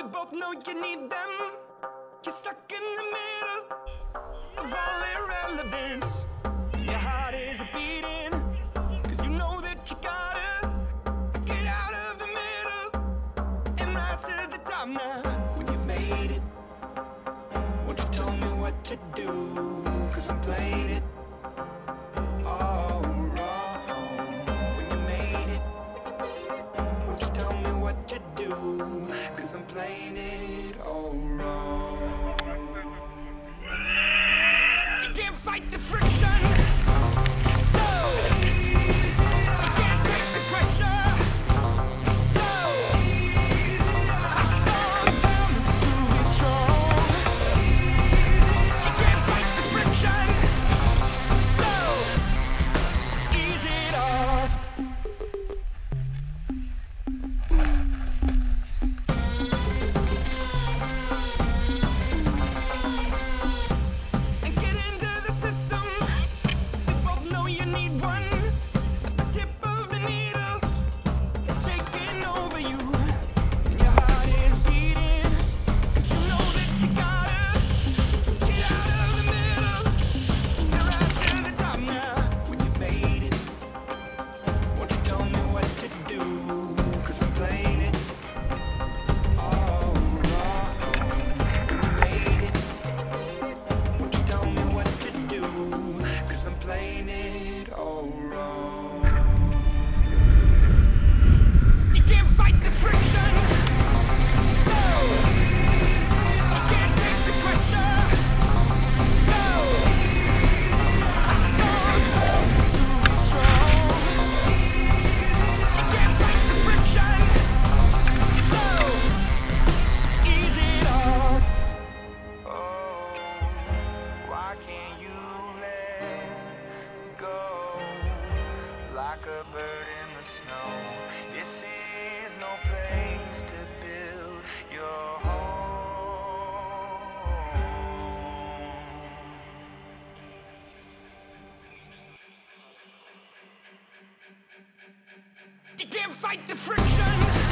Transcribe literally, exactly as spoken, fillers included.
both know you need them. You're stuck in the middle of all irrelevance. Your heart is beating, cause you know that you gotta get out of the middle and rise to the top now. When you've made it, won't you tell me what to do? Cause I'm playing it all wrong. When you made it, won't you tell me what to do? Cause I'm playing it all wrong. You can't fight the friction, so you can't take the pressure, so I fall down to be strong. You can't fight the friction, so ease it off. And get into the system. We both know you need one. The tip of the needle is taking over you, and your heart is beating, cause you know that you gotta get out of the middle and rise to the top now. When you've made it, won't you tell me what to do? Cause I'm playing it all wrong. When you made it, won't you tell me what to do? Cause I'm playing it all wrong. You can't fight the friction, so you can't take the pressure, so I fall down to be strong. You can't fight the friction, so ease it off. Oh, why can't you let go like a bird in the snow? This is no place to build your home. You can't fight the friction,